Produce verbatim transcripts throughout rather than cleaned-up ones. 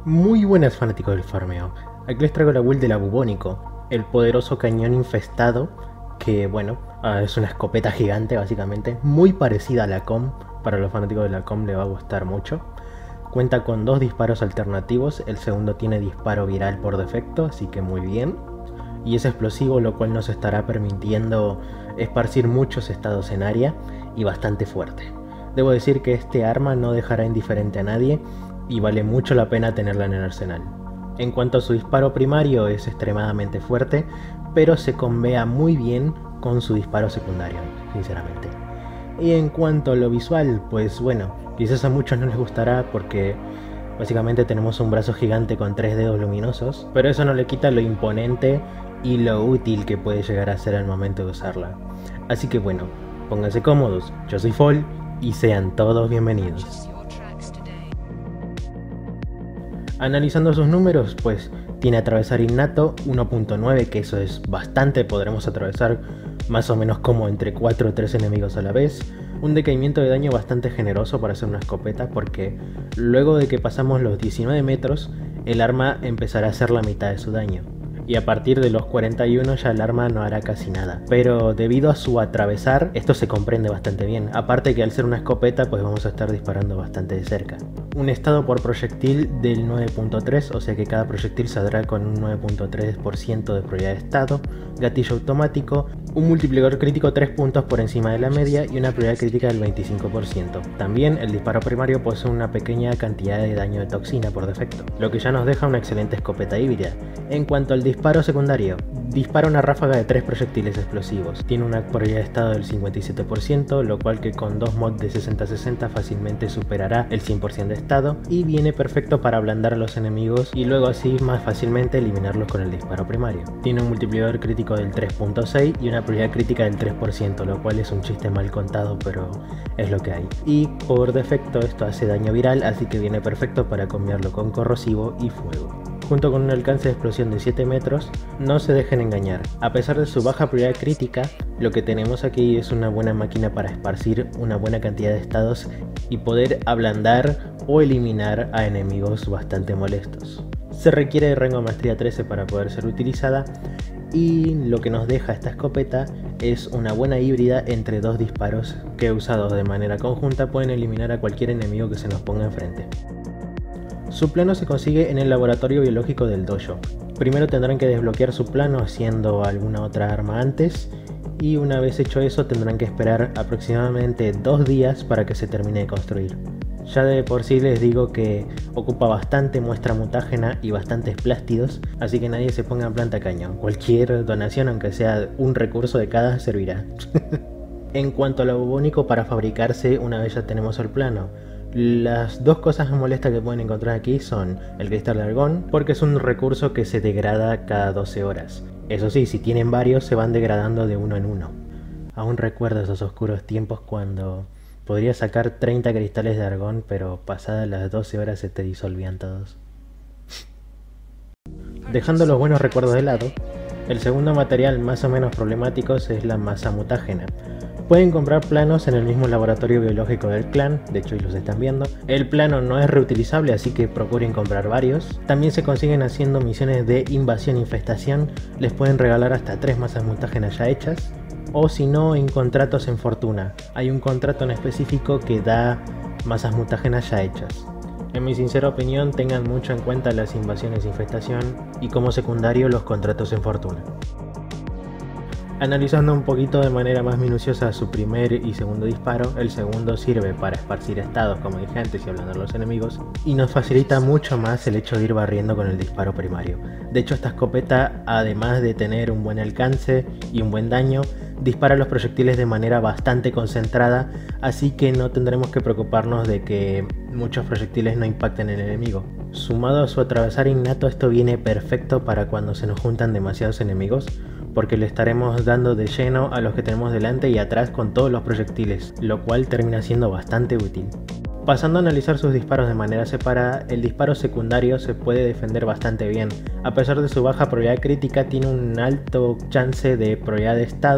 Muy buenas fanáticos del farmeo, aquí les traigo la build de la Bubónico, el poderoso cañón infestado que bueno, es una escopeta gigante básicamente, muy parecida a la C O M, para los fanáticos de la C O M le va a gustar mucho. Cuenta con dos disparos alternativos, el segundo tiene disparo viral por defecto, así que muy bien. Y es explosivo, lo cual nos estará permitiendo esparcir muchos estados en área y bastante fuerte. Debo decir que este arma no dejará indiferente a nadie y vale mucho la pena tenerla en el arsenal. En cuanto a su disparo primario, es extremadamente fuerte, pero se combea muy bien con su disparo secundario, sinceramente. Y en cuanto a lo visual, pues bueno, quizás a muchos no les gustará porque básicamente tenemos un brazo gigante con tres dedos luminosos, pero eso no le quita lo imponente y lo útil que puede llegar a ser al momento de usarla. Así que bueno, pónganse cómodos, yo soy Fall y sean todos bienvenidos. Analizando sus números, pues tiene atravesar innato uno punto nueve, que eso es bastante, podremos atravesar más o menos como entre cuatro o tres enemigos a la vez. Un decaimiento de daño bastante generoso para hacer una escopeta, porque luego de que pasamos los diecinueve metros, el arma empezará a hacer la mitad de su daño. Y a partir de los cuarenta y uno ya el arma no hará casi nada. Pero debido a su atravesar, esto se comprende bastante bien. Aparte que al ser una escopeta, pues vamos a estar disparando bastante de cerca. Un estado por proyectil del nueve punto tres, o sea que cada proyectil saldrá con un nueve punto tres por ciento de probabilidad de estado. Gatillo automático, un multiplicador crítico tres puntos por encima de la media y una probabilidad crítica del veinticinco por ciento. También el disparo primario posee una pequeña cantidad de daño de toxina por defecto, lo que ya nos deja una excelente escopeta híbrida. En cuanto al disparo secundario, dispara una ráfaga de tres proyectiles explosivos. Tiene una probabilidad de estado del cincuenta y siete por ciento, lo cual que con dos mods de sesenta sesenta fácilmente superará el cien por ciento de estado, y viene perfecto para ablandar a los enemigos y luego así más fácilmente eliminarlos con el disparo primario. Tiene un multiplicador crítico del tres punto seis y una probabilidad crítica del tres por ciento, lo cual es un chiste mal contado, pero es lo que hay. Y por defecto esto hace daño viral, así que viene perfecto para combinarlo con corrosivo y fuego. Junto con un alcance de explosión de siete metros, no se dejen engañar. A pesar de su baja probabilidad crítica, lo que tenemos aquí es una buena máquina para esparcir una buena cantidad de estados y poder ablandar o eliminar a enemigos bastante molestos. Se requiere de rango de maestría trece para poder ser utilizada, y lo que nos deja esta escopeta es una buena híbrida entre dos disparos que, usados de manera conjunta, pueden eliminar a cualquier enemigo que se nos ponga enfrente. Su plano se consigue en el laboratorio biológico del dojo. Primero tendrán que desbloquear su plano haciendo alguna otra arma antes, y una vez hecho eso tendrán que esperar aproximadamente dos días para que se termine de construir. Ya de por sí les digo que ocupa bastante muestra mutágena y bastantes plástidos, así que nadie se ponga en planta cañón. Cualquier donación, aunque sea un recurso de cada, servirá. En cuanto a lo bubónico para fabricarse, una vez ya tenemos el plano, las dos cosas molestas que pueden encontrar aquí son el cristal de argón, porque es un recurso que se degrada cada doce horas. Eso sí, si tienen varios se van degradando de uno en uno. Aún recuerdo esos oscuros tiempos cuando podría sacar treinta cristales de argón, pero pasadas las doce horas se te disolvían todos. Dejando los buenos recuerdos de lado, el segundo material más o menos problemático es la masa mutágena. Pueden comprar planos en el mismo laboratorio biológico del clan, de hecho los están viendo. El plano no es reutilizable, así que procuren comprar varios. También se consiguen haciendo misiones de invasión e infestación, les pueden regalar hasta tres masas mutágenas ya hechas. O si no, en contratos en fortuna, hay un contrato en específico que da masas mutágenas ya hechas. En mi sincera opinión, tengan mucho en cuenta las invasiones e infestación y como secundario los contratos en fortuna. Analizando un poquito de manera más minuciosa su primer y segundo disparo, el segundo sirve para esparcir estados, como dije antes, y ablandar a los enemigos, y nos facilita mucho más el hecho de ir barriendo con el disparo primario. De hecho, esta escopeta, además de tener un buen alcance y un buen daño, dispara los proyectiles de manera bastante concentrada, así que no tendremos que preocuparnos de que muchos proyectiles no impacten en el enemigo. Sumado a su atravesar innato, esto viene perfecto para cuando se nos juntan demasiados enemigos, porque le estaremos dando de lleno a los que tenemos delante y atrás con todos los proyectiles, lo cual termina siendo bastante útil. Pasando a analizar sus disparos de manera separada, el disparo secundario se puede defender bastante bien. A pesar de su baja probabilidad crítica, tiene un alto chance de probabilidad de estado,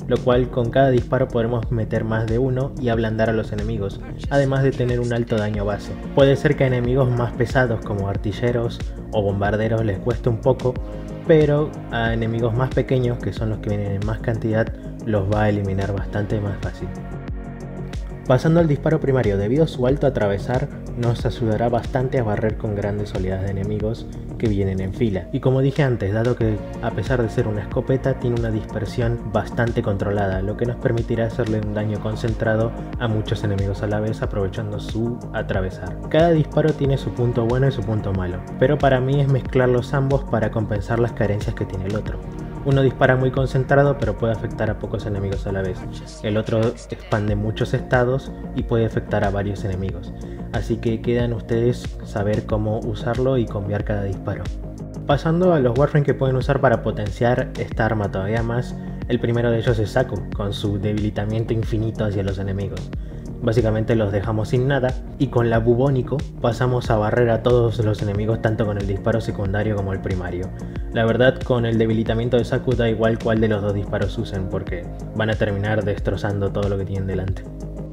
lo cual con cada disparo podremos meter más de uno y ablandar a los enemigos, además de tener un alto daño base. Puede ser que a enemigos más pesados como artilleros o bombarderos les cueste un poco, pero a enemigos más pequeños, que son los que vienen en más cantidad, los va a eliminar bastante más fácil. Pasando al disparo primario, debido a su alto atravesar, nos ayudará bastante a barrer con grandes oleadas de enemigos que vienen en fila. Y como dije antes, dado que a pesar de ser una escopeta, tiene una dispersión bastante controlada, lo que nos permitirá hacerle un daño concentrado a muchos enemigos a la vez, aprovechando su atravesar. Cada disparo tiene su punto bueno y su punto malo, pero para mí es mezclarlos ambos para compensar las carencias que tiene el otro. Uno dispara muy concentrado pero puede afectar a pocos enemigos a la vez. El otro expande muchos estados y puede afectar a varios enemigos. Así que queda en ustedes saber cómo usarlo y cambiar cada disparo. Pasando a los Warframe que pueden usar para potenciar esta arma todavía más, el primero de ellos es Zaku, con su debilitamiento infinito hacia los enemigos. Básicamente los dejamos sin nada y con la Bubónico pasamos a barrer a todos los enemigos tanto con el disparo secundario como el primario. La verdad, con el debilitamiento de Zaku da igual cuál de los dos disparos usen porque van a terminar destrozando todo lo que tienen delante.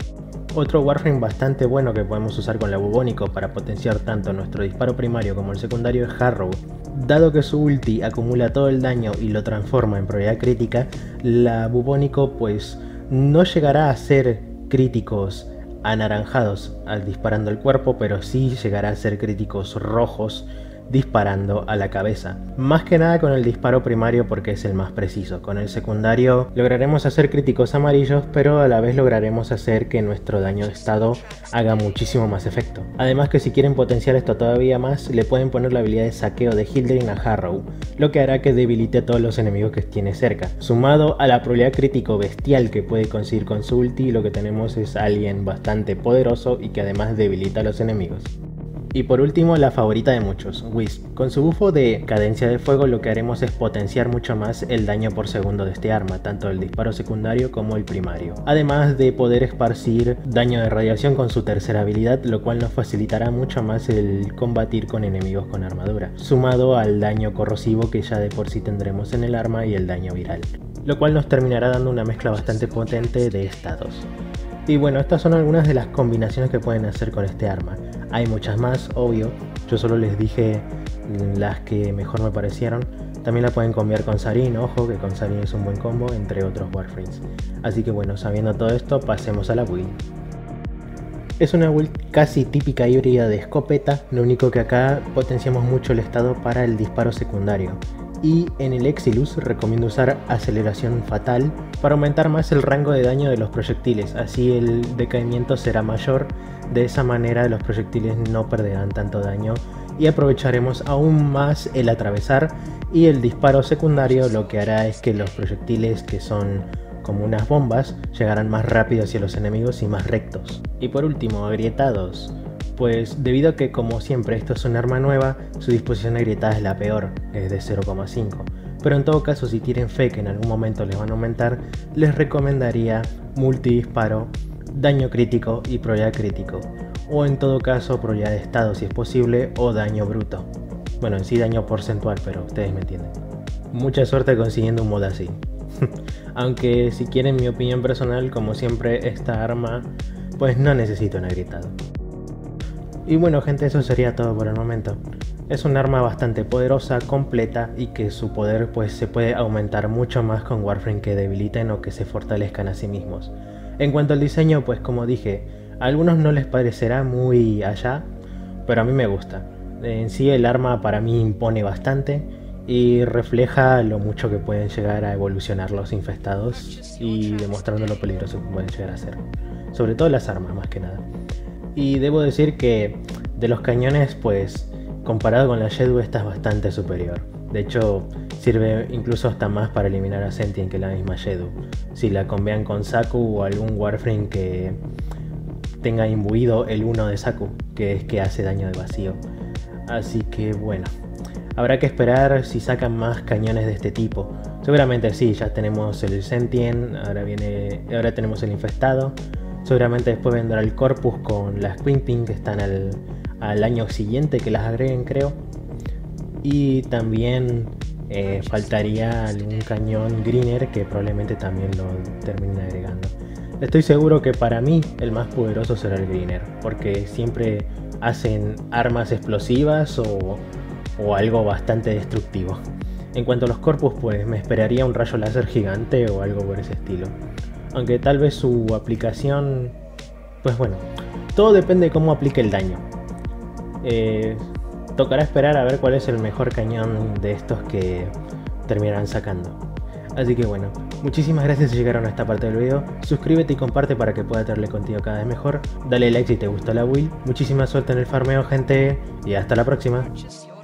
Otro Warframe bastante bueno que podemos usar con la Bubónico para potenciar tanto nuestro disparo primario como el secundario es Harrow. Dado que su ulti acumula todo el daño y lo transforma en probabilidad crítica, la Bubónico pues no llegará a ser críticos anaranjados al disparando el cuerpo, pero sí llegará a ser críticos rojos disparando a la cabeza. Más que nada con el disparo primario porque es el más preciso. Con el secundario lograremos hacer críticos amarillos, pero a la vez lograremos hacer que nuestro daño de estado haga muchísimo más efecto. Además que si quieren potenciar esto todavía más, le pueden poner la habilidad de saqueo de Hildring a Harrow, lo que hará que debilite a todos los enemigos que tiene cerca. Sumado a la probabilidad crítico bestial que puede conseguir con su ulti, lo que tenemos es alguien bastante poderoso y que además debilita a los enemigos. Y por último, la favorita de muchos, Wisp. Con su bufo de cadencia de fuego lo que haremos es potenciar mucho más el daño por segundo de este arma, tanto el disparo secundario como el primario. Además de poder esparcir daño de radiación con su tercera habilidad, lo cual nos facilitará mucho más el combatir con enemigos con armadura, sumado al daño corrosivo que ya de por sí tendremos en el arma y el daño viral, lo cual nos terminará dando una mezcla bastante potente de estados. Y bueno, estas son algunas de las combinaciones que pueden hacer con este arma. Hay muchas más, obvio, yo solo les dije las que mejor me parecieron. También la pueden combinar con Sarin, ojo que con Sarin es un buen combo, entre otros Warframes. Así que bueno, sabiendo todo esto, pasemos a la build. Es una build casi típica híbrida de escopeta, lo único que acá potenciamos mucho el estado para el disparo secundario. Y en el Exilus recomiendo usar aceleración fatal para aumentar más el rango de daño de los proyectiles, así el decaimiento será mayor, de esa manera los proyectiles no perderán tanto daño y aprovecharemos aún más el atravesar, y el disparo secundario lo que hará es que los proyectiles, que son como unas bombas, llegarán más rápido hacia los enemigos y más rectos. Y por último, agrietados. Pues debido a que, como siempre, esto es un arma nueva, su disposición agrietada es la peor, es de cero coma cinco. Pero en todo caso, si tienen fe que en algún momento les van a aumentar, les recomendaría multidisparo, daño crítico y probabilidad crítico. O en todo caso, probabilidad de estado si es posible, o daño bruto. Bueno, en sí daño porcentual, pero ustedes me entienden. Mucha suerte consiguiendo un mod así. Aunque si quieren mi opinión personal, como siempre, esta arma pues no necesita un agrietado. Y bueno gente, eso sería todo por el momento. Es un arma bastante poderosa, completa y que su poder pues se puede aumentar mucho más con Warframe que debiliten o que se fortalezcan a sí mismos. En cuanto al diseño, pues como dije, a algunos no les parecerá muy allá, pero a mí me gusta. En sí el arma para mí impone bastante y refleja lo mucho que pueden llegar a evolucionar los infestados y demostrando lo peligroso que pueden llegar a ser. Sobre todo las armas más que nada. Y debo decir que de los cañones, pues comparado con la Jedu, esta es bastante superior. De hecho, sirve incluso hasta más para eliminar a Sentient que la misma Jedu. Si la combinan con Zaku o algún Warframe que tenga imbuido el uno de Zaku, que es que hace daño de vacío. Así que bueno, habrá que esperar si sacan más cañones de este tipo. Seguramente sí, ya tenemos el Sentient, ahora, viene, ahora tenemos el infestado. Seguramente después vendrá el Corpus con las Queen que están al, al año siguiente que las agreguen, creo. Y también Eh, faltaría algún cañón Greener que probablemente también lo terminen agregando. Estoy seguro que para mí el más poderoso será el Greener, porque siempre hacen armas explosivas o, o algo bastante destructivo. En cuanto a los corpus, pues me esperaría un rayo láser gigante o algo por ese estilo. Aunque tal vez su aplicación... Pues bueno, todo depende de cómo aplique el daño. Eh, tocará esperar a ver cuál es el mejor cañón de estos que terminarán sacando. Así que bueno, muchísimas gracias si llegaron a esta parte del video. Suscríbete y comparte para que pueda traerle contenido cada vez mejor. Dale like si te gustó la build. Muchísima suerte en el farmeo, gente, y hasta la próxima.